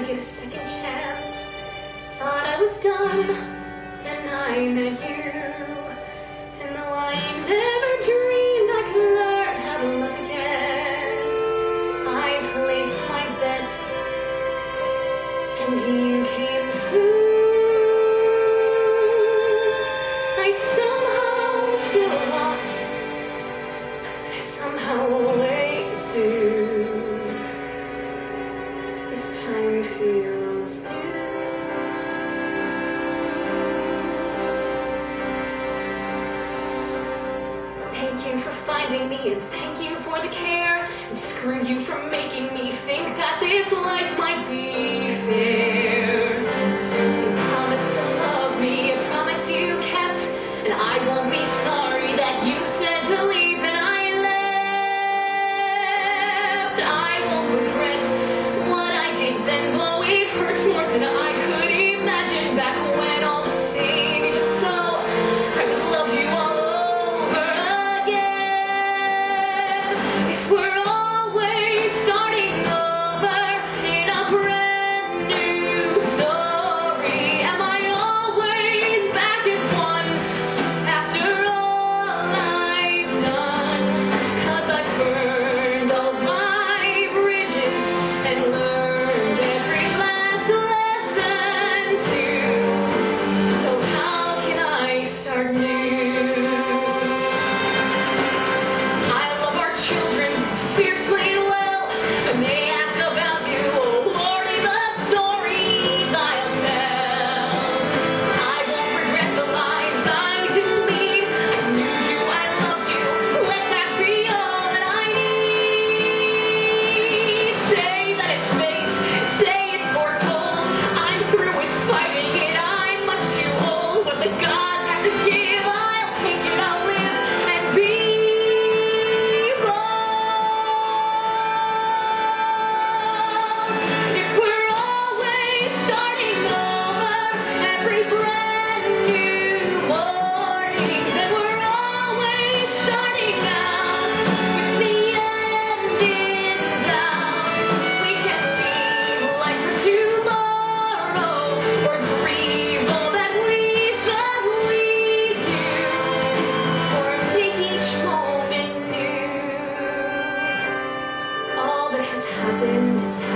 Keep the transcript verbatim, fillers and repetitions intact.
get a second chance. Thought I was done, then I met you. And though I never dreamed I could learn how to love again, I placed my bet, and you came through. I somehow still lost, I somehow always do. This time feels new. Thank you for finding me, and thank you for the care, and screw you for making me think that this life might be fair. You promised to love me, a promise you kept, and I won't be sorry that you said to leave and I left. I won't regret what I did then, though it hurts more than I could imagine back when all the same. Even so, I would love you all over again. If we're always starting over in a brand new story, am I always back at one after all I've done? 'Cause I've burned all my bridges and learned every last lesson too. So how can I start new? I love our children fiercely and well. When they ask about you, oh Lordy, the stories I'll tell. I won't regret the lives I didn't lead. I knew you, I loved you. Let that be all that I need. Say that it's fate, say it's foretold. I'm through with fighting it, I'm much too old. What the gods have to give, I'll take it, I'll live and be bold. If we're always starting over every brand new morning, then we're always starting out with the end in doubt. We can leave life for tomorrow or grieve all that we thought we'd do, or make each moment new. All that has happened has